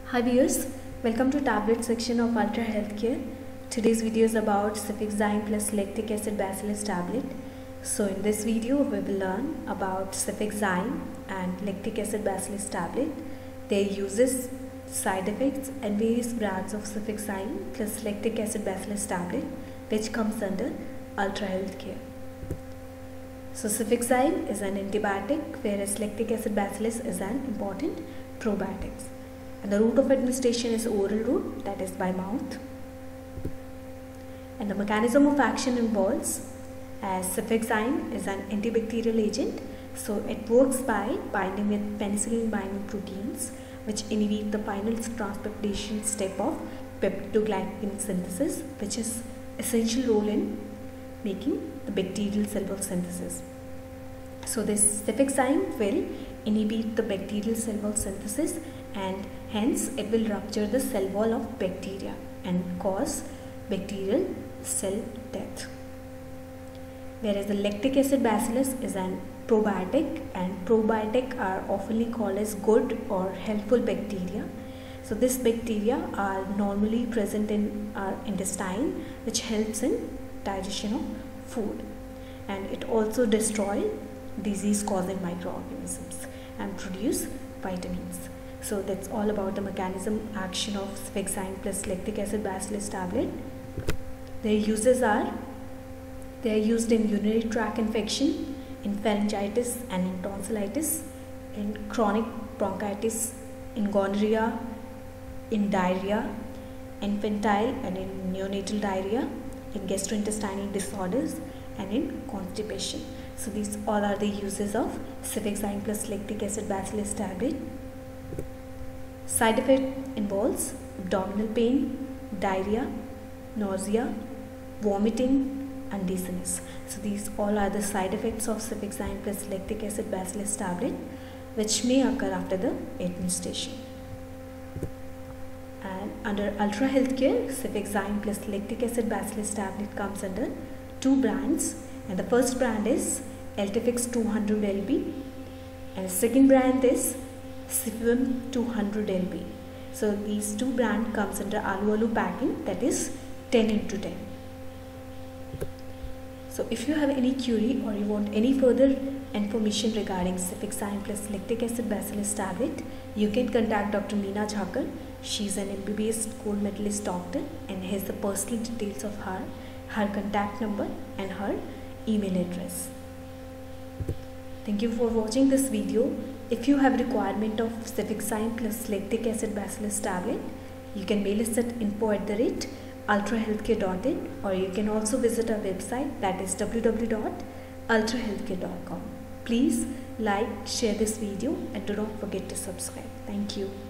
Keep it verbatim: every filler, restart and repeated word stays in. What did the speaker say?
Hi viewers, welcome to tablet section of Ultra Healthcare. Today's video is about Cefixime plus lactic acid Bacillus tablet. So in this video we will learn about Cefixime and lactic acid Bacillus tablet, their uses, side effects and various brands of Cefixime plus lactic acid Bacillus tablet which comes under Ultra Healthcare. So Cefixime is an antibiotic whereas lactic acid Bacillus is an important probiotic. And the route of administration is oral route, that is by mouth. And the mechanism of action involves, as Cefixime is an antibacterial agent, so it works by binding with penicillin binding proteins which inhibit the final transportation step of peptidoglycan synthesis, which is essential role in making the bacterial cell wall synthesis. So this Cefixime will inhibit the bacterial cell wall synthesis and hence it will rupture the cell wall of bacteria and cause bacterial cell death. Whereas the lactic acid Bacillus is an probiotic, and probiotic are often called as good or helpful bacteria. So this bacteria are normally present in our intestine, which helps in digestion of food, and it also destroys disease causing microorganisms and produce vitamins. So that's all about the mechanism action of Cefixime plus lactic acid Bacillus tablet. Their uses are, they are used in urinary tract infection, in pharyngitis and in tonsillitis, in chronic bronchitis, in gonorrhea, in diarrhea, infantile and in neonatal diarrhea, in gastrointestinal disorders and in constipation. So these all are the uses of Cefixime plus lactic acid Bacillus tablet. Side effect involves abdominal pain, diarrhea, nausea, vomiting and dizziness. So these all are the side effects of Cefixime plus lactic acid Bacillus tablet which may occur after the administration. And under Ultra Healthcare, Cefixime plus lactic acid Bacillus tablet comes under two brands, and the first brand is Allopathic two hundred L B and the second brand is Cefixime two hundred L B. So these two brand comes under alu alu packing, that is ten into ten. So if you have any query or you want any further information regarding Cefixime plus lactic acid Bacillus tablet, you can contact Doctor Meena Jhakar. She is an M B B S gold medalist doctor and has the personal details of her, her contact number and her email address. Thank you for watching this video. If you have requirement of Cefixime plus lactic acid Bacillus tablet, you can mail us at info at the rate ultrahealthcare dot in, or you can also visit our website, that is w w w dot ultra healthcare dot com. Please like, share this video and do not forget to subscribe. Thank you.